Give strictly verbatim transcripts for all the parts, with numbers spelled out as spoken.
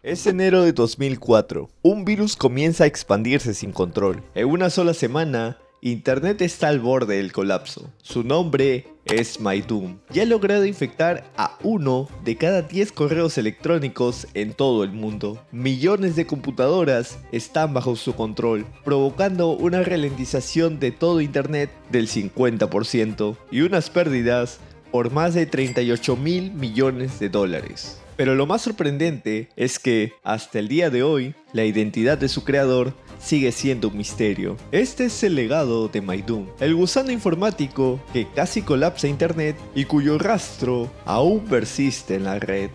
Es enero de dos mil cuatro. Un virus comienza a expandirse sin control. En una sola semana, Internet está al borde del colapso. Su nombre es MyDoom. Ya ha logrado infectar a uno de cada diez correos electrónicos en todo el mundo. Millones de computadoras están bajo su control, provocando una ralentización de todo Internet del cincuenta por ciento y unas pérdidas por más de treinta y ocho mil millones de dólares. Pero lo más sorprendente es que, hasta el día de hoy, la identidad de su creador sigue siendo un misterio. Este es el legado de MyDoom, el gusano informático que casi colapsa Internet y cuyo rastro aún persiste en la red.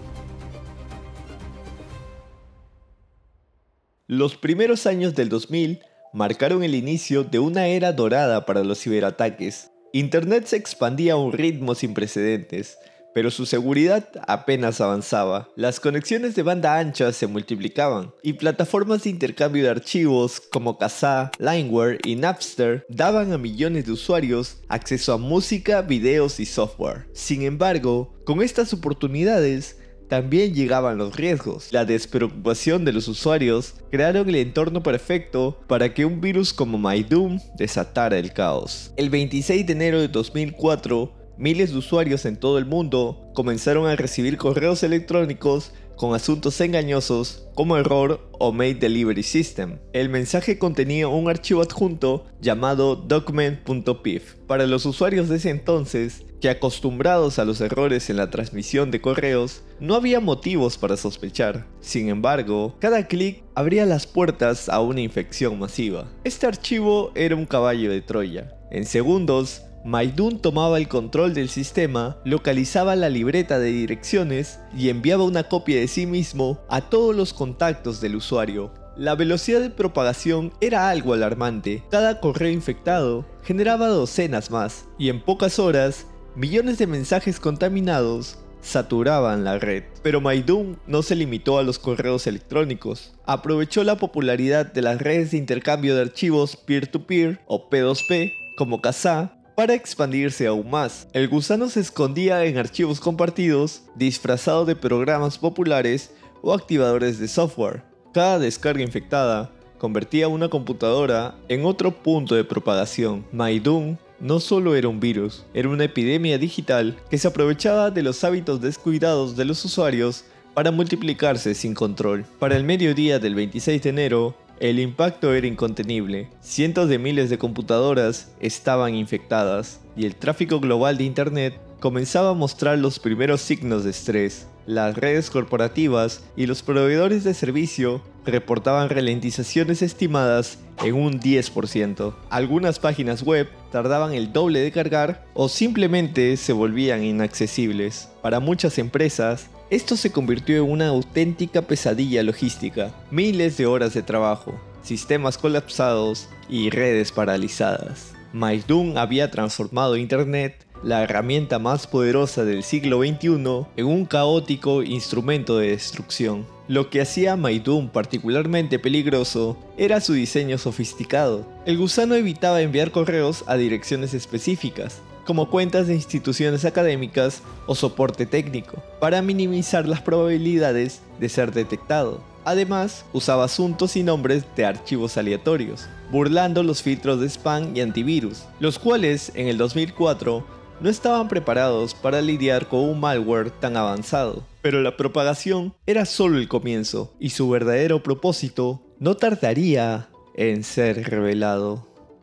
Los primeros años del dos mil marcaron el inicio de una era dorada para los ciberataques. Internet se expandía a un ritmo sin precedentes, pero su seguridad apenas avanzaba. Las conexiones de banda ancha se multiplicaban y plataformas de intercambio de archivos como Kazaa, Limeware y Napster daban a millones de usuarios acceso a música, videos y software. Sin embargo, con estas oportunidades también llegaban los riesgos. La despreocupación de los usuarios crearon el entorno perfecto para que un virus como MyDoom desatara el caos. El veintiséis de enero de dos mil cuatro, miles de usuarios en todo el mundo comenzaron a recibir correos electrónicos con asuntos engañosos como error o mail delivery system. El mensaje contenía un archivo adjunto llamado document punto p i f. Para los usuarios de ese entonces, que acostumbrados a los errores en la transmisión de correos, no había motivos para sospechar. Sin embargo, cada clic abría las puertas a una infección masiva. Este archivo era un caballo de Troya. En segundos, MyDoom tomaba el control del sistema, localizaba la libreta de direcciones y enviaba una copia de sí mismo a todos los contactos del usuario. La velocidad de propagación era algo alarmante. Cada correo infectado generaba docenas más, y en pocas horas, millones de mensajes contaminados saturaban la red. Pero MyDoom no se limitó a los correos electrónicos. Aprovechó la popularidad de las redes de intercambio de archivos peer-to-peer o P dos P como Kazaa para expandirse aún más. El gusano se escondía en archivos compartidos, disfrazado de programas populares o activadores de software. Cada descarga infectada convertía una computadora en otro punto de propagación. MyDoom no solo era un virus, era una epidemia digital que se aprovechaba de los hábitos descuidados de los usuarios para multiplicarse sin control. Para el mediodía del veintiséis de enero, el impacto era incontenible. Cientos de miles de computadoras estaban infectadas y el tráfico global de Internet comenzaba a mostrar los primeros signos de estrés. Las redes corporativas y los proveedores de servicio reportaban ralentizaciones estimadas en un diez por ciento. Algunas páginas web tardaban el doble de cargar o simplemente se volvían inaccesibles. Para muchas empresas, esto se convirtió en una auténtica pesadilla logística. Miles de horas de trabajo, sistemas colapsados y redes paralizadas. MyDoom había transformado Internet, la herramienta más poderosa del siglo veintiuno, en un caótico instrumento de destrucción. Lo que hacía a MyDoom particularmente peligroso era su diseño sofisticado. El gusano evitaba enviar correos a direcciones específicas, como cuentas de instituciones académicas o soporte técnico, para minimizar las probabilidades de ser detectado. Además, usaba asuntos y nombres de archivos aleatorios, burlando los filtros de spam y antivirus, los cuales en el dos mil cuatro no estaban preparados para lidiar con un malware tan avanzado. Pero la propagación era solo el comienzo, y su verdadero propósito no tardaría en ser revelado.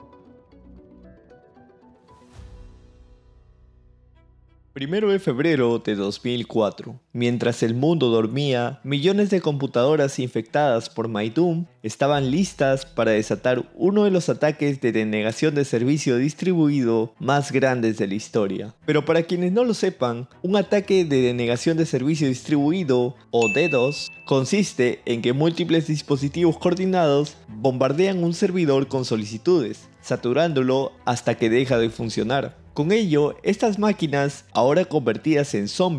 Primero de febrero de dos mil cuatro. Mientras el mundo dormía, millones de computadoras infectadas por MyDoom estaban listas para desatar uno de los ataques de denegación de servicio distribuido más grandes de la historia. Pero para quienes no lo sepan, un ataque de denegación de servicio distribuido, o DDoS, consiste en que múltiples dispositivos coordinados bombardean un servidor con solicitudes, saturándolo hasta que deja de funcionar. Con ello, estas máquinas, ahora convertidas en zombies,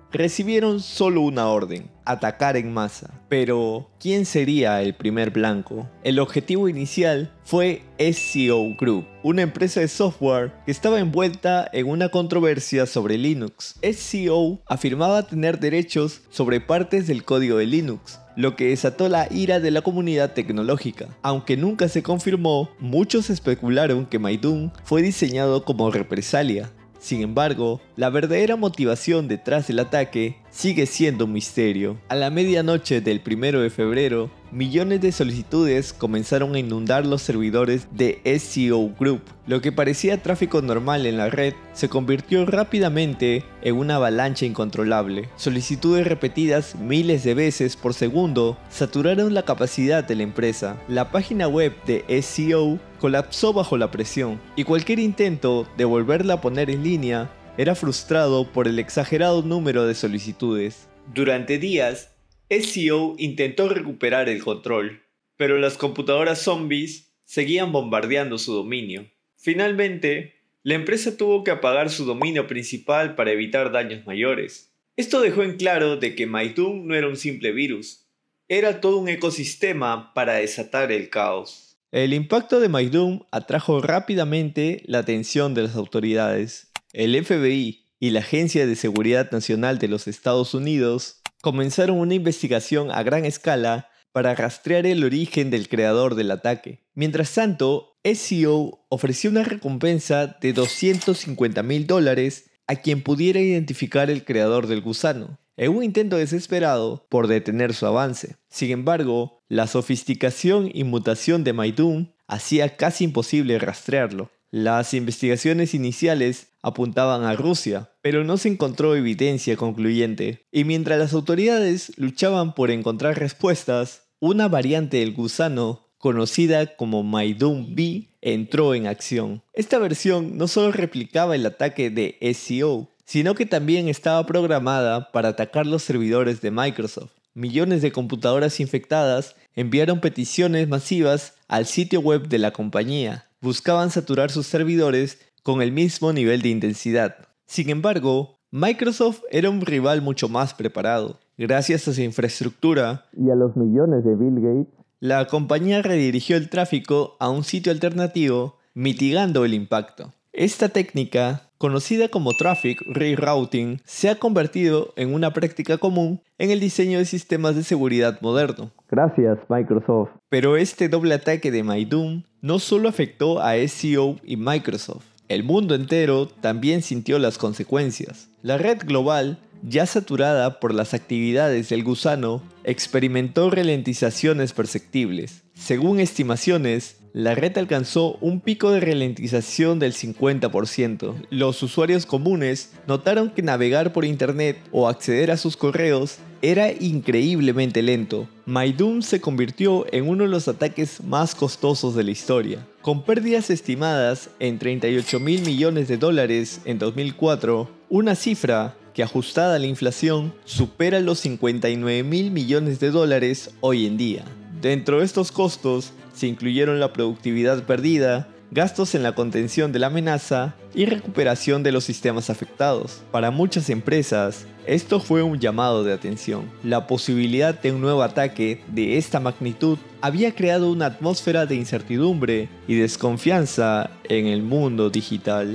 recibieron solo una orden: atacar en masa. Pero, ¿quién sería el primer blanco? El objetivo inicial fue S C O Group, una empresa de software que estaba envuelta en una controversia sobre Linux. S C O afirmaba tener derechos sobre partes del código de Linux, lo que desató la ira de la comunidad tecnológica. Aunque nunca se confirmó, muchos especularon que Maidun fue diseñado como represalia. Sin embargo, la verdadera motivación detrás del ataque sigue siendo un misterio. A la medianoche del primero de febrero, millones de solicitudes comenzaron a inundar los servidores de S C O Group. Lo que parecía tráfico normal en la red se convirtió rápidamente en una avalancha incontrolable. Solicitudes repetidas miles de veces por segundo saturaron la capacidad de la empresa. La página web de S C O colapsó bajo la presión, y cualquier intento de volverla a poner en línea era frustrado por el exagerado número de solicitudes. Durante días, S C O intentó recuperar el control, pero las computadoras zombies seguían bombardeando su dominio. Finalmente, la empresa tuvo que apagar su dominio principal para evitar daños mayores. Esto dejó en claro de que Maidun no era un simple virus, era todo un ecosistema para desatar el caos. El impacto de Maidun atrajo rápidamente la atención de las autoridades. El F B I y la Agencia de Seguridad Nacional de los Estados Unidos comenzaron una investigación a gran escala para rastrear el origen del creador del ataque. Mientras tanto, S C O ofreció una recompensa de doscientos cincuenta mil dólares a quien pudiera identificar el creador del gusano, en un intento desesperado por detener su avance. Sin embargo, la sofisticación y mutación de Maidun hacía casi imposible rastrearlo. Las investigaciones iniciales apuntaban a Rusia, pero no se encontró evidencia concluyente. Y mientras las autoridades luchaban por encontrar respuestas, una variante del gusano, conocida como Maidun B, entró en acción. Esta versión no solo replicaba el ataque de S C O, sino que también estaba programada para atacar los servidores de Microsoft. Millones de computadoras infectadas enviaron peticiones masivas al sitio web de la compañía. Buscaban saturar sus servidores con el mismo nivel de intensidad. Sin embargo, Microsoft era un rival mucho más preparado. Gracias a su infraestructura y a los millones de Bill Gates, la compañía redirigió el tráfico a un sitio alternativo, mitigando el impacto. Esta técnica, conocida como Traffic Rerouting, se ha convertido en una práctica común en el diseño de sistemas de seguridad moderno. Gracias, Microsoft. Pero este doble ataque de Maidun no solo afectó a S C O y Microsoft. El mundo entero también sintió las consecuencias. La red global, ya saturada por las actividades del gusano, experimentó ralentizaciones perceptibles. Según estimaciones, la red alcanzó un pico de ralentización del cincuenta por ciento. Los usuarios comunes notaron que navegar por internet o acceder a sus correos era increíblemente lento. Maidun se convirtió en uno de los ataques más costosos de la historia, con pérdidas estimadas en treinta y ocho mil millones de dólares en dos mil cuatro, una cifra que, ajustada a la inflación, supera los cincuenta y nueve mil millones de dólares hoy en día. Dentro de estos costos se incluyeron la productividad perdida, gastos en la contención de la amenaza y recuperación de los sistemas afectados. Para muchas empresas, esto fue un llamado de atención. La posibilidad de un nuevo ataque de esta magnitud había creado una atmósfera de incertidumbre y desconfianza en el mundo digital.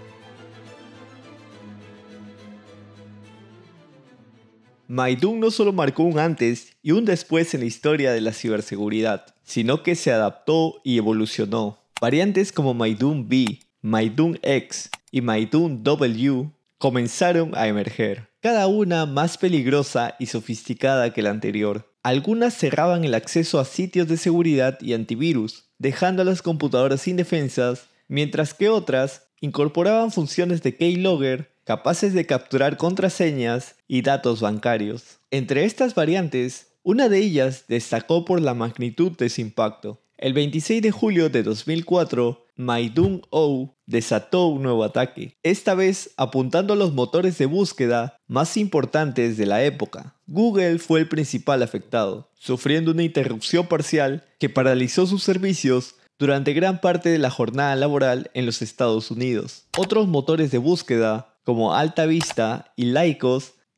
Maidun no solo marcó un antes y un después en la historia de la ciberseguridad, sino que se adaptó y evolucionó. Variantes como Maidun B, Maidun X y Maidun W comenzaron a emerger, cada una más peligrosa y sofisticada que la anterior. Algunas cerraban el acceso a sitios de seguridad y antivirus, dejando a las computadoras indefensas, mientras que otras incorporaban funciones de keylogger capaces de capturar contraseñas y datos bancarios. Entre estas variantes, una de ellas destacó por la magnitud de su impacto. El veintiséis de julio de dos mil cuatro, Maidun O desató un nuevo ataque, esta vez apuntando a los motores de búsqueda más importantes de la época. Google fue el principal afectado, sufriendo una interrupción parcial que paralizó sus servicios durante gran parte de la jornada laboral en los Estados Unidos. Otros motores de búsqueda, como Alta Vista y Lycos,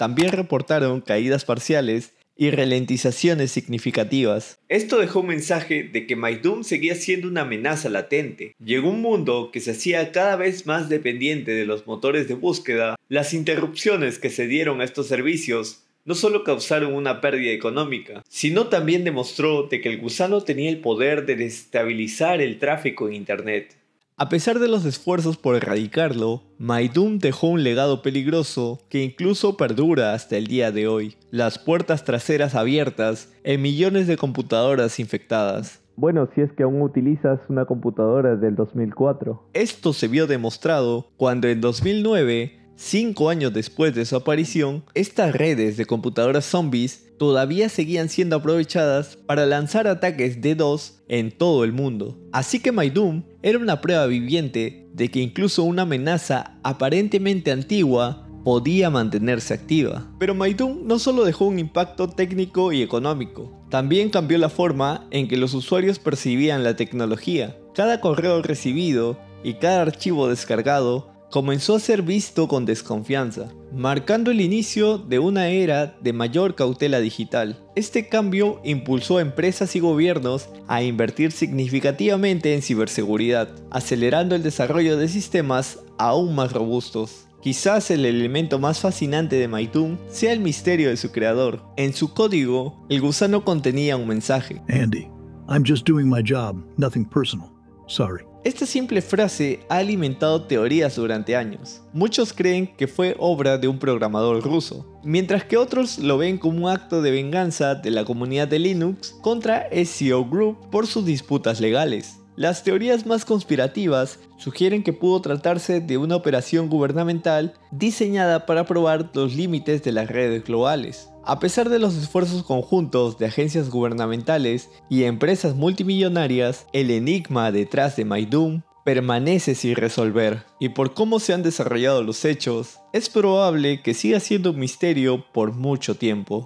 también reportaron caídas parciales y ralentizaciones significativas. Esto dejó un mensaje de que MyDoom seguía siendo una amenaza latente. Llegó un mundo que se hacía cada vez más dependiente de los motores de búsqueda. Las interrupciones que se dieron a estos servicios no solo causaron una pérdida económica, sino también demostró de que el gusano tenía el poder de desestabilizar el tráfico en Internet. A pesar de los esfuerzos por erradicarlo, MyDoom dejó un legado peligroso que incluso perdura hasta el día de hoy. Las puertas traseras abiertas en millones de computadoras infectadas. Bueno, si es que aún utilizas una computadora del dos mil cuatro. Esto se vio demostrado cuando en dos mil nueve, cinco años después de su aparición, estas redes de computadoras zombies todavía seguían siendo aprovechadas para lanzar ataques de DOS en todo el mundo. Así que MyDoom era una prueba viviente de que incluso una amenaza aparentemente antigua podía mantenerse activa. Pero MyDoom no solo dejó un impacto técnico y económico, también cambió la forma en que los usuarios percibían la tecnología. Cada correo recibido y cada archivo descargado comenzó a ser visto con desconfianza, marcando el inicio de una era de mayor cautela digital. Este cambio impulsó a empresas y gobiernos a invertir significativamente en ciberseguridad, acelerando el desarrollo de sistemas aún más robustos. Quizás el elemento más fascinante de MyDoom sea el misterio de su creador. En su código, el gusano contenía un mensaje: Andy, I'm just doing my job, nothing personal. Sorry. Esta simple frase ha alimentado teorías durante años. Muchos creen que fue obra de un programador ruso, mientras que otros lo ven como un acto de venganza de la comunidad de Linux contra S E O Group por sus disputas legales. Las teorías más conspirativas sugieren que pudo tratarse de una operación gubernamental diseñada para probar los límites de las redes globales. A pesar de los esfuerzos conjuntos de agencias gubernamentales y empresas multimillonarias, el enigma detrás de MyDoom permanece sin resolver, y por cómo se han desarrollado los hechos, es probable que siga siendo un misterio por mucho tiempo.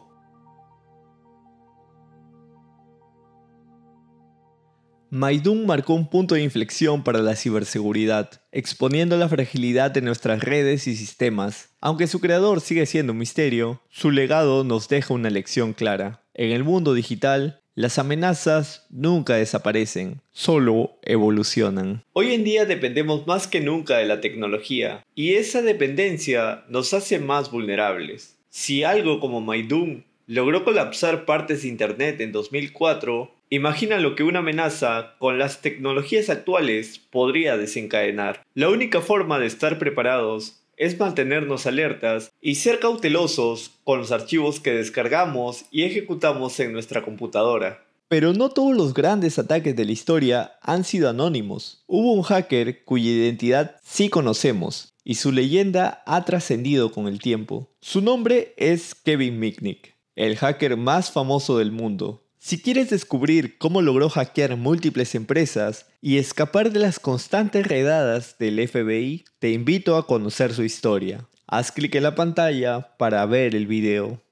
MyDoom marcó un punto de inflexión para la ciberseguridad, exponiendo la fragilidad de nuestras redes y sistemas. Aunque su creador sigue siendo un misterio, su legado nos deja una lección clara. En el mundo digital, las amenazas nunca desaparecen, solo evolucionan. Hoy en día dependemos más que nunca de la tecnología, y esa dependencia nos hace más vulnerables. Si algo como MyDoom logró colapsar partes de Internet en dos mil cuatro, imagina lo que una amenaza con las tecnologías actuales podría desencadenar. La única forma de estar preparados es mantenernos alertas y ser cautelosos con los archivos que descargamos y ejecutamos en nuestra computadora. Pero no todos los grandes ataques de la historia han sido anónimos. Hubo un hacker cuya identidad sí conocemos y su leyenda ha trascendido con el tiempo. Su nombre es Kevin Mitnick, el hacker más famoso del mundo. Si quieres descubrir cómo logró hackear múltiples empresas y escapar de las constantes redadas del F B I, te invito a conocer su historia. Haz clic en la pantalla para ver el video.